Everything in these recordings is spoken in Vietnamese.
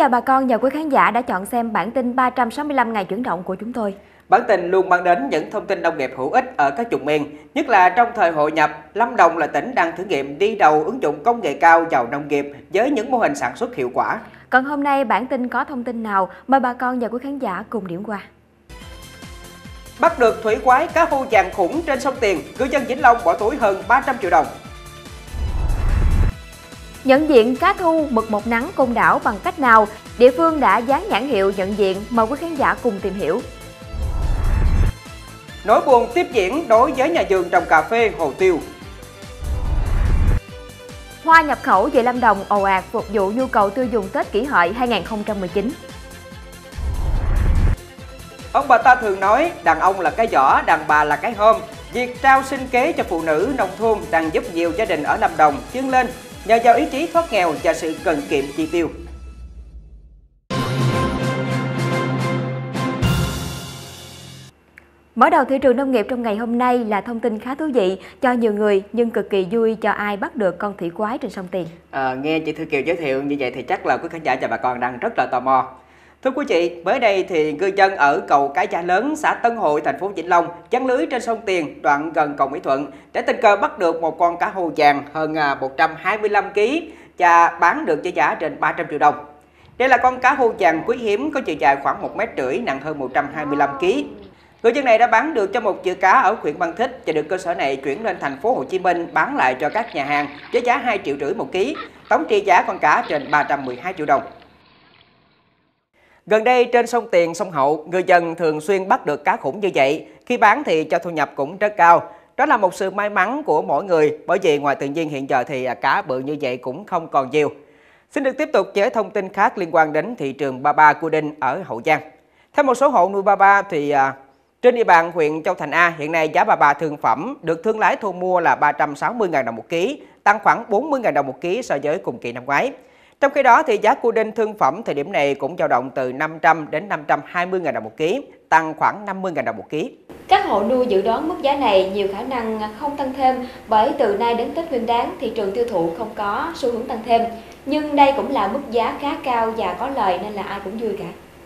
chào bà con và quý khán giả đã chọn xem bản tin 365 ngày chuyển động của chúng tôi. Bản tin luôn mang đến những thông tin nông nghiệp hữu ích ở các vùng miền, nhất là trong thời hội nhập. Lâm Đồng là tỉnh đang thử nghiệm đi đầu ứng dụng công nghệ cao vào nông nghiệp với những mô hình sản xuất hiệu quả. Còn hôm nay bản tin có thông tin nào? Mời bà con và quý khán giả cùng điểm qua. Bắt được thủy quái cá hô vàng khủng trên sông Tiền, ngư dân Vĩnh Long bỏ túi hơn 300 triệu đồng. Nhận diện cá thu mực một nắng Côn Đảo bằng cách nào? Địa phương đã dán nhãn hiệu nhận diện, mời quý khán giả cùng tìm hiểu. Nỗi buồn tiếp diễn đối với nhà vườn trồng cà phê hồ tiêu. Hoa nhập khẩu về Lâm Đồng ồ ạt phục vụ nhu cầu tiêu dùng Tết Kỷ Hợi 2019. Ông bà ta thường nói đàn ông là cái giỏ, đàn bà là cái hôm. Việc trao sinh kế cho phụ nữ nông thôn đang giúp nhiều gia đình ở Lâm Đồng vươn lên nhờ vào ý chí thoát nghèo và sự cần kiệm chi tiêu. Mở đầu thị trường nông nghiệp trong ngày hôm nay là thông tin khá thú vị cho nhiều người nhưng cực kỳ vui cho ai bắt được con thủy quái trên sông Tiền. Nghe chị Thư Kiều giới thiệu như vậy thì chắc là quý khán giả và bà con đang rất là tò mò. Thưa quý chị, mới đây thì ngư dân ở cầu Cái Cha Lớn, xã Tân Hội, thành phố Vĩnh Long giăng lưới trên sông Tiền đoạn gần cầu Mỹ Thuận để tình cờ bắt được một con cá hô vàng hơn 125 kg và bán được với giá trên 300 triệu đồng. Đây là con cá hô vàng quý hiếm có chiều dài khoảng 1,5 m, nặng hơn 125 kg. Ngư dân này đã bán được cho một chữ cá ở huyện Mang Thít và được cơ sở này chuyển lên thành phố Hồ Chí Minh bán lại cho các nhà hàng với giá 2,5 triệu một ký. Tổng trị giá con cá trên 312 triệu đồng. Gần đây trên sông Tiền, sông Hậu, ngư dân thường xuyên bắt được cá khủng như vậy. Khi bán thì cho thu nhập cũng rất cao. Đó là một sự may mắn của mỗi người, bởi vì ngoài tự nhiên hiện giờ thì cá bự như vậy cũng không còn nhiều. Xin được tiếp tục với thông tin khác liên quan đến thị trường ba ba Cua Đinh ở Hậu Giang. Theo một số hộ nuôi ba ba thì trên địa bàn huyện Châu Thành A, hiện nay giá ba ba thương phẩm được thương lái thu mua là 360.000 đồng một ký, tăng khoảng 40.000 đồng một ký so với cùng kỳ năm ngoái. Trong khi đó thì giá cua đinh thương phẩm thời điểm này cũng dao động từ 500 đến 520.000 đồng một ký, tăng khoảng 50.000 đồng một ký. Các hộ nuôi dự đoán mức giá này nhiều khả năng không tăng thêm bởi từ nay đến Tết Nguyên Đán thị trường tiêu thụ không có xu hướng tăng thêm. Nhưng đây cũng là mức giá khá cao và có lời nên là ai cũng vui cả.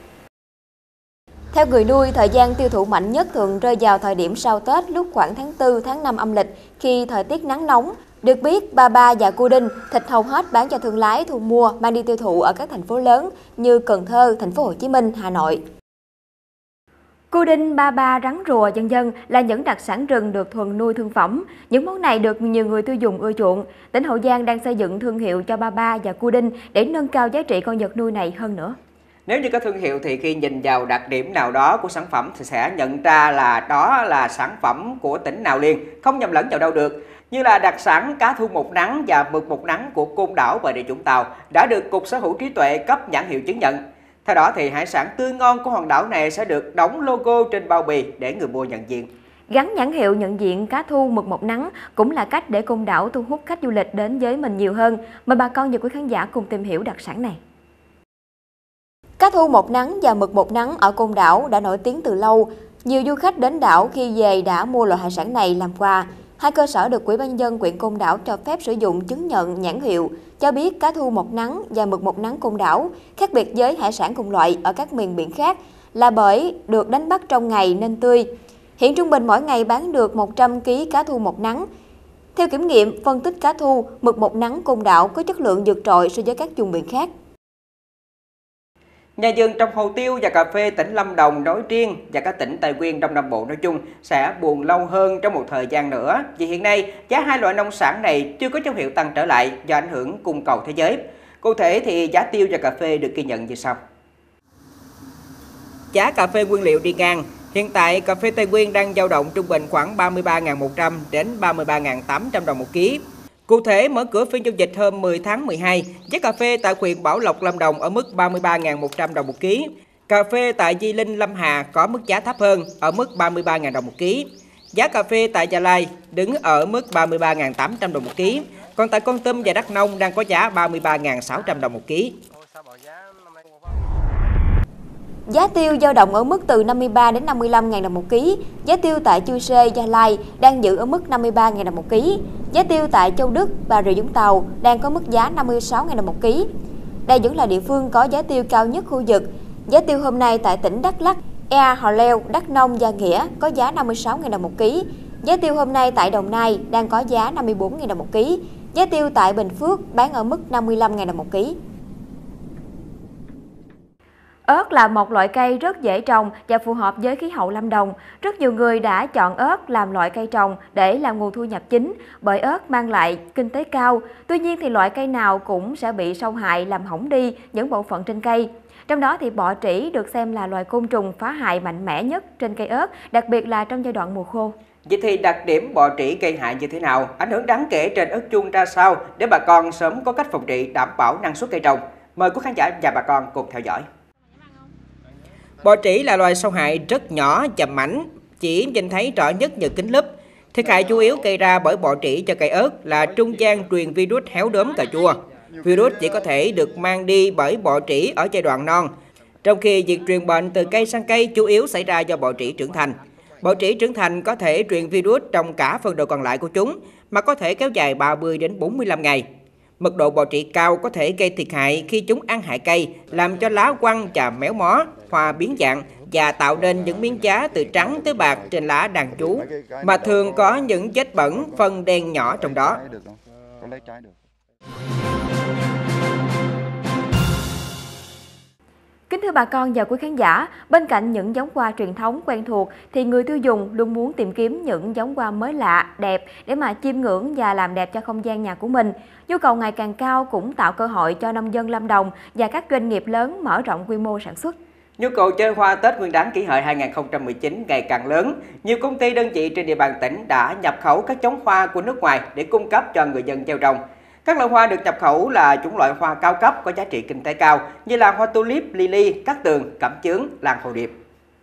Theo người nuôi, thời gian tiêu thụ mạnh nhất thường rơi vào thời điểm sau Tết lúc khoảng tháng 4, tháng 5 âm lịch khi thời tiết nắng nóng. Được biết, ba ba và cua đinh thịt hầu hết bán cho thương lái thu mua mang đi tiêu thụ ở các thành phố lớn như Cần Thơ, thành phố Hồ Chí Minh, Hà Nội. Cua đinh, ba ba, rắn rùa vân vân là những đặc sản rừng được thuần nuôi thương phẩm. Những món này được nhiều người tiêu dùng ưa chuộng. Tỉnh Hậu Giang đang xây dựng thương hiệu cho ba ba và cua đinh để nâng cao giá trị con vật nuôi này hơn nữa. Nếu như có thương hiệu thì khi nhìn vào đặc điểm nào đó của sản phẩm thì sẽ nhận ra là đó là sản phẩm của tỉnh nào liền, không nhầm lẫn vào đâu được. Như là đặc sản cá thu một nắng và mực một nắng của Côn Đảo Bà Rịa Vũng Tàu đã được Cục Sở hữu trí tuệ cấp nhãn hiệu chứng nhận. Theo đó thì hải sản tươi ngon của hòn đảo này sẽ được đóng logo trên bao bì để người mua nhận diện. Gắn nhãn hiệu nhận diện cá thu mực một nắng cũng là cách để Côn Đảo thu hút khách du lịch đến với mình nhiều hơn. Mời bà con và quý khán giả cùng tìm hiểu đặc sản này. Cá thu một nắng và mực một nắng ở Côn Đảo đã nổi tiếng từ lâu. Nhiều du khách đến đảo khi về đã mua loại hải sản này làm quà. Hai cơ sở được Ủy ban nhân dân huyện Côn Đảo cho phép sử dụng chứng nhận nhãn hiệu, cho biết cá thu một nắng và mực một nắng Côn Đảo khác biệt với hải sản cùng loại ở các miền biển khác là bởi được đánh bắt trong ngày nên tươi. Hiện trung bình mỗi ngày bán được 100 kg cá thu một nắng. Theo kiểm nghiệm, phân tích cá thu, mực một nắng Côn Đảo có chất lượng vượt trội so với các vùng biển khác. Nhà vườn trồng hồ tiêu và cà phê tỉnh Lâm Đồng nói riêng và các tỉnh Tây Nguyên Đông Nam Bộ nói chung sẽ buồn lâu hơn trong một thời gian nữa. Vì hiện nay, giá hai loại nông sản này chưa có dấu hiệu tăng trở lại do ảnh hưởng cung cầu thế giới. Cụ thể thì giá tiêu và cà phê được ghi nhận như sau. Giá cà phê nguyên liệu đi ngang. Hiện tại, cà phê Tây Nguyên đang dao động trung bình khoảng 33.100 đến 33.800 đồng một ký. Cụ thể, mở cửa phiên giao dịch hôm 10 tháng 12, giá cà phê tại huyện Bảo Lộc, Lâm Đồng ở mức 33.100 đồng một ký. Cà phê tại Di Linh, Lâm Hà có mức giá thấp hơn ở mức 33.000 đồng một ký. Giá cà phê tại Gia Lai đứng ở mức 33.800 đồng một ký. Còn tại Kon Tum và Đắk Nông đang có giá 33.600 đồng một ký. Giá tiêu dao động ở mức từ 53 đến 55.000 đồng một ký. Giá tiêu tại Chư Sê, Gia Lai đang giữ ở mức 53.000 đồng một ký. Giá tiêu tại Châu Đức, Bà Rịa Vũng Tàu đang có mức giá 56.000 đồng một ký. Đây vẫn là địa phương có giá tiêu cao nhất khu vực. Giá tiêu hôm nay tại tỉnh Đắk Lắk, Ea Hò Leo, Đắk Nông, Gia Nghĩa có giá 56.000 đồng một ký. Giá tiêu hôm nay tại Đồng Nai đang có giá 54.000 đồng một ký. Giá tiêu tại Bình Phước bán ở mức 55.000 đồng một ký. Ớt là một loại cây rất dễ trồng và phù hợp với khí hậu Lâm Đồng. Rất nhiều người đã chọn ớt làm loại cây trồng để làm nguồn thu nhập chính, bởi ớt mang lại kinh tế cao. Tuy nhiên thì loại cây nào cũng sẽ bị sâu hại làm hỏng đi những bộ phận trên cây. Trong đó thì bọ trĩ được xem là loài côn trùng phá hại mạnh mẽ nhất trên cây ớt, đặc biệt là trong giai đoạn mùa khô. Vậy thì đặc điểm bọ trĩ gây hại như thế nào, ảnh hưởng đáng kể trên ớt chuông ra sao để bà con sớm có cách phòng trị đảm bảo năng suất cây trồng? Mời quý khán giả và bà con cùng theo dõi. Bọ trĩ là loài sâu hại rất nhỏ và mảnh, chỉ nhìn thấy rõ nhất nhờ kính lúp. Thiệt hại chủ yếu gây ra bởi bọ trĩ cho cây ớt là trung gian truyền virus héo đốm cà chua. Virus chỉ có thể được mang đi bởi bọ trĩ ở giai đoạn non, trong khi việc truyền bệnh từ cây sang cây chủ yếu xảy ra do bọ trĩ trưởng thành. Bọ trĩ trưởng thành có thể truyền virus trong cả phần đời còn lại của chúng, mà có thể kéo dài 30 đến 45 ngày. Mật độ bọ trĩ cao có thể gây thiệt hại khi chúng ăn hại cây, làm cho lá quăng và méo mó, hoa biến dạng và tạo nên những miếng giá từ trắng tới bạc trên lá đàn chú, mà thường có những vết bẩn phân đen nhỏ trong đó. Kính thưa bà con và quý khán giả, bên cạnh những giống hoa truyền thống quen thuộc thì người tiêu dùng luôn muốn tìm kiếm những giống hoa mới lạ, đẹp để mà chiêm ngưỡng và làm đẹp cho không gian nhà của mình. Nhu cầu ngày càng cao cũng tạo cơ hội cho nông dân Lâm Đồng và các doanh nghiệp lớn mở rộng quy mô sản xuất. Nhu cầu chơi hoa Tết Nguyên đán Kỷ Hợi 2019 ngày càng lớn. Nhiều công ty đơn vị trên địa bàn tỉnh đã nhập khẩu các giống hoa của nước ngoài để cung cấp cho người dân gieo trồng. Các loại hoa được nhập khẩu là chủng loại hoa cao cấp có giá trị kinh tế cao như là hoa tulip, lily, cát tường, cẩm chướng, lan hồ điệp.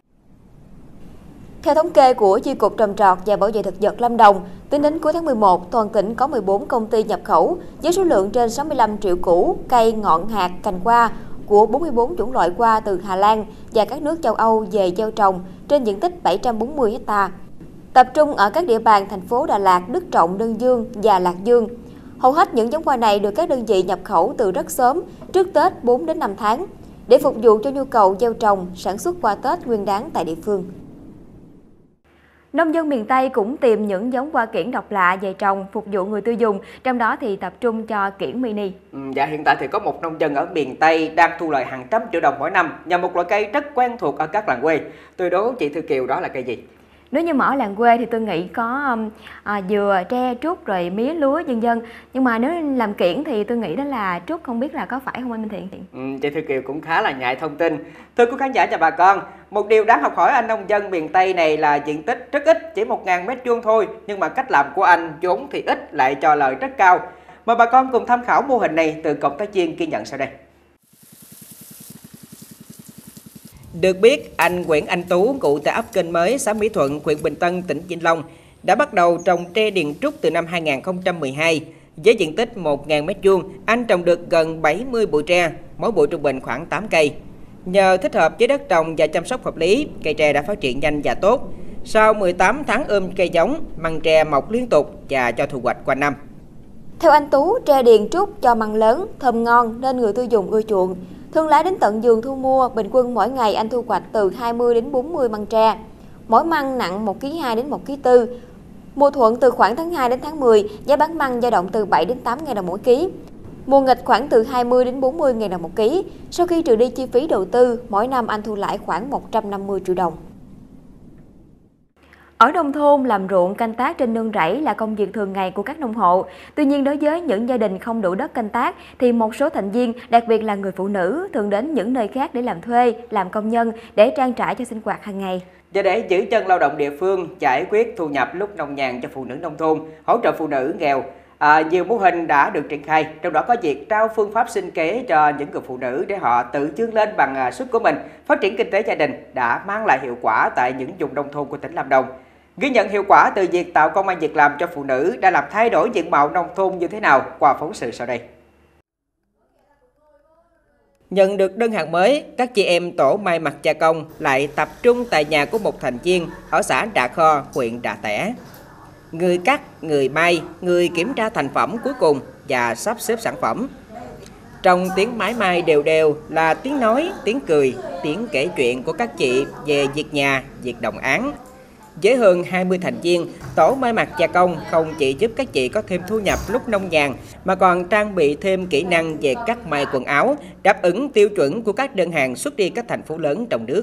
Theo thống kê của Chi cục Trồng trọt và Bảo vệ thực vật Lâm Đồng, tính đến cuối tháng 11, toàn tỉnh có 14 công ty nhập khẩu với số lượng trên 65 triệu củ, cây, ngọn, hạt, cành hoa của 44 chủng loại hoa từ Hà Lan và các nước châu Âu về gieo trồng trên diện tích 740 ha. Tập trung ở các địa bàn thành phố Đà Lạt, Đức Trọng, Đơn Dương và Lạc Dương. Hầu hết những giống hoa này được các đơn vị nhập khẩu từ rất sớm, trước Tết 4 đến 5 tháng, để phục vụ cho nhu cầu gieo trồng, sản xuất hoa Tết Nguyên đán tại địa phương. Nông dân miền Tây cũng tìm những giống hoa kiểng độc lạ về trồng phục vụ người tiêu dùng, trong đó thì tập trung cho kiểng mini. Dạ, hiện tại thì có một nông dân ở miền Tây đang thu lợi hàng trăm triệu đồng mỗi năm nhờ một loại cây rất quen thuộc ở các làng quê. Tôi đố chị Thư Kiều đó là cây gì? Nếu như mà ở làng quê thì tôi nghĩ có dừa, tre, trút rồi mía, lúa vân vân. Nhưng mà nếu làm kiểng thì tôi nghĩ đó là trút, không biết là có phải không anh Minh Thiện? Chị Thư Kiều cũng khá là nhạy thông tin. Thưa quý khán giả và bà con, một điều đáng học hỏi anh nông dân miền Tây này là diện tích rất ít, chỉ 1.000 m² thôi, nhưng mà cách làm của anh vốn thì ít lại cho lợi rất cao. Mời bà con cùng tham khảo mô hình này từ cộng tác viên ghi nhận sau đây. Được biết, anh Nguyễn Anh Tú, ngụ tại ấp Kênh Mới, xã Mỹ Thuận, huyện Bình Tân, tỉnh Vĩnh Long, đã bắt đầu trồng tre điền trúc từ năm 2012. Với diện tích 1.000 m², anh trồng được gần 70 bụi tre, mỗi bụi trung bình khoảng 8 cây. Nhờ thích hợp với đất trồng và chăm sóc hợp lý, cây tre đã phát triển nhanh và tốt. Sau 18 tháng ươm cây giống, măng tre mọc liên tục và cho thu hoạch quanh năm. Theo anh Tú, tre điền trúc cho măng lớn, thơm ngon nên người tiêu dùng ưa chuộng. Thương lái đến tận vườn thu mua, bình quân mỗi ngày anh thu hoạch từ 20 đến 40 măng tre. Mỗi măng nặng 1,2 kg đến 1,4 kg. Mùa thuận từ khoảng tháng 2 đến tháng 10, giá bán măng dao động từ 7 đến 8.000 đồng mỗi ký. Mùa nghịch khoảng từ 20 đến 40.000 đồng một ký. Sau khi trừ đi chi phí đầu tư, mỗi năm anh thu lãi khoảng 150 triệu đồng. Ở nông thôn, làm ruộng canh tác trên nương rẫy là công việc thường ngày của các nông hộ. Tuy nhiên, đối với những gia đình không đủ đất canh tác, thì một số thành viên, đặc biệt là người phụ nữ, thường đến những nơi khác để làm thuê, làm công nhân để trang trải cho sinh hoạt hàng ngày. Và để giữ chân lao động địa phương, giải quyết thu nhập lúc nông nhàn cho phụ nữ nông thôn, hỗ trợ phụ nữ nghèo, nhiều mô hình đã được triển khai, trong đó có việc trao phương pháp sinh kế cho những người phụ nữ để họ tự vươn lên bằng sức của mình, phát triển kinh tế gia đình đã mang lại hiệu quả tại những vùng nông thôn của tỉnh Lâm Đồng. Ghi nhận hiệu quả từ việc tạo công ăn việc làm cho phụ nữ đã làm thay đổi diện mạo nông thôn như thế nào qua phóng sự sau đây. Nhận được đơn hàng mới, các chị em tổ may mặc gia công lại tập trung tại nhà của một thành viên ở xã Đạ Kho, huyện Đạ Tẻ. Người cắt, người may, người kiểm tra thành phẩm cuối cùng và sắp xếp sản phẩm. Trong tiếng mái mai đều đều là tiếng nói, tiếng cười, tiếng kể chuyện của các chị về việc nhà, việc đồng áng. Với hơn 20 thành viên, tổ may mặc gia công không chỉ giúp các chị có thêm thu nhập lúc nông nhàn mà còn trang bị thêm kỹ năng về cắt may quần áo, đáp ứng tiêu chuẩn của các đơn hàng xuất đi các thành phố lớn trong nước.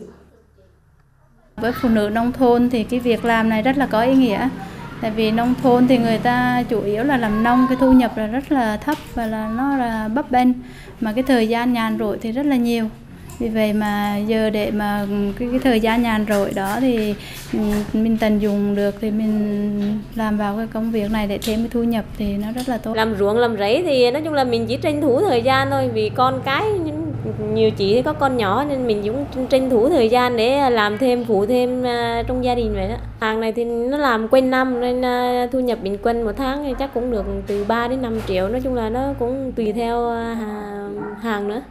Với phụ nữ nông thôn thì cái việc làm này rất là có ý nghĩa. Tại vì nông thôn thì người ta chủ yếu là làm nông, cái thu nhập là rất là thấp và là nó là bấp bênh, mà cái thời gian nhàn rỗi thì rất là nhiều. Vì vậy mà giờ để mà cái thời gian nhàn rỗi đó thì mình tận dụng được thì mình làm vào cái công việc này để thêm cái thu nhập thì nó rất là tốt. Làm ruộng làm rẫy thì nói chung là mình chỉ tranh thủ thời gian thôi, vì con cái nhiều chị có con nhỏ nên mình cũng tranh thủ thời gian để làm thêm, phụ thêm trong gia đình vậy đó. Hàng này thì nó làm quanh năm nên thu nhập bình quân một tháng thì chắc cũng được từ 3 đến 5 triệu, nói chung là nó cũng tùy theo hàng nữa.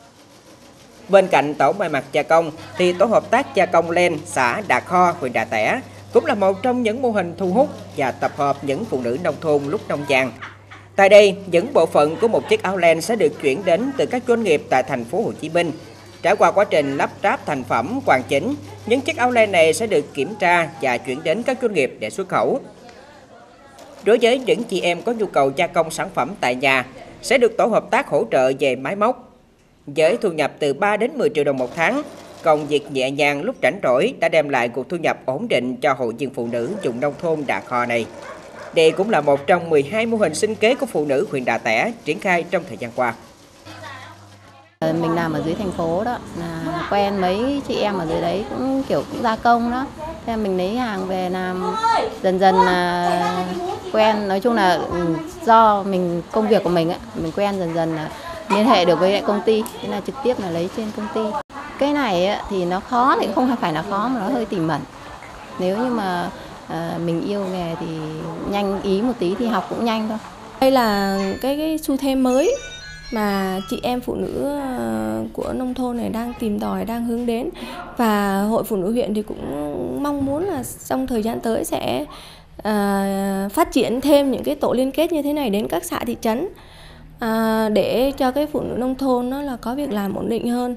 Bên cạnh tổ may mặc gia công thì tổ hợp tác gia công len xã Đà Kho, huyện Đà Tẻ cũng là một trong những mô hình thu hút và tập hợp những phụ nữ nông thôn lúc nông nhàn. Tại đây, những bộ phận của một chiếc áo len sẽ được chuyển đến từ các doanh nghiệp tại thành phố Hồ Chí Minh. Trải qua quá trình lắp ráp thành phẩm hoàn chỉnh, những chiếc áo len này sẽ được kiểm tra và chuyển đến các doanh nghiệp để xuất khẩu. Đối với những chị em có nhu cầu gia công sản phẩm tại nhà, sẽ được tổ hợp tác hỗ trợ về máy móc. Với thu nhập từ 3 đến 10 triệu đồng một tháng, công việc nhẹ nhàng lúc rảnh rỗi đã đem lại nguồn thu nhập ổn định cho hội viên phụ nữ vùng nông thôn Đà Kho này. Đây cũng là một trong 12 mô hình sinh kế của phụ nữ huyện Đà Tẻ triển khai trong thời gian qua. Mình làm ở dưới thành phố đó, là quen mấy chị em ở dưới đấy cũng kiểu cũng gia công đó. Thế mình lấy hàng về làm dần dần là quen, nói chung là do mình công việc của mình ấy, mình quen dần dần là liên hệ được với lại công ty, thế là trực tiếp là lấy trên công ty. Cái này ấy, thì nó khó thì không phải là khó mà nó hơi tỉ mẩn. Nếu như mà mình yêu nghề thì nhanh ý một tí thì học cũng nhanh thôi. Đây là cái xu thế mới mà chị em phụ nữ của nông thôn này đang tìm tòi, đang hướng đến, và Hội Phụ Nữ huyện thì cũng mong muốn là trong thời gian tới sẽ phát triển thêm những cái tổ liên kết như thế này đến các xã thị trấn để cho cái phụ nữ nông thôn nó là có việc làm ổn định hơn.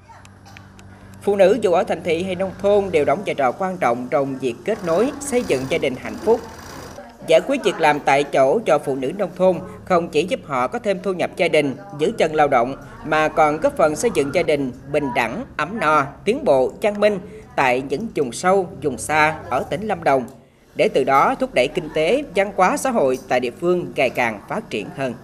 Phụ nữ dù ở thành thị hay nông thôn đều đóng vai trò quan trọng trong việc kết nối, xây dựng gia đình hạnh phúc. Giải quyết việc làm tại chỗ cho phụ nữ nông thôn không chỉ giúp họ có thêm thu nhập gia đình, giữ chân lao động, mà còn góp phần xây dựng gia đình bình đẳng, ấm no, tiến bộ, văn minh tại những vùng sâu, vùng xa ở tỉnh Lâm Đồng, để từ đó thúc đẩy kinh tế, văn hóa xã hội tại địa phương ngày càng phát triển hơn.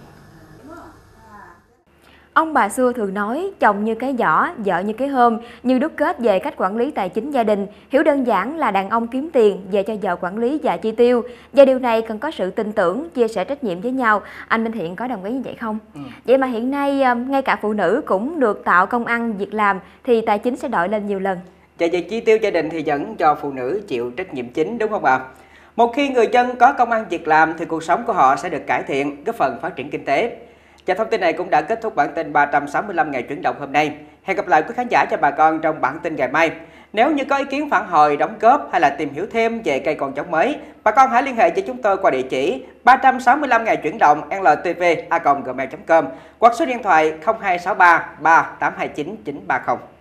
Ông bà xưa thường nói chồng như cái giỏ, vợ như cái hôm, như đúc kết về cách quản lý tài chính gia đình. Hiểu đơn giản là đàn ông kiếm tiền về cho vợ quản lý và chi tiêu. Và điều này cần có sự tin tưởng, chia sẻ trách nhiệm với nhau. Anh Minh Thiện có đồng ý như vậy không? Vậy mà hiện nay ngay cả phụ nữ cũng được tạo công ăn việc làm thì tài chính sẽ đội lên nhiều lần. Và về chi tiêu gia đình thì vẫn cho phụ nữ chịu trách nhiệm chính, đúng không ạ? Một khi người dân có công ăn việc làm thì cuộc sống của họ sẽ được cải thiện, góp phần phát triển kinh tế. Và thông tin này cũng đã kết thúc bản tin 365 ngày chuyển động hôm nay. Hẹn gặp lại quý khán giả và bà con trong bản tin ngày mai. Nếu như có ý kiến phản hồi, đóng góp hay là tìm hiểu thêm về cây con giống mới, bà con hãy liên hệ với chúng tôi qua địa chỉ 365 ngày chuyển động ltv@gmail.com hoặc số điện thoại 0263 3829 930.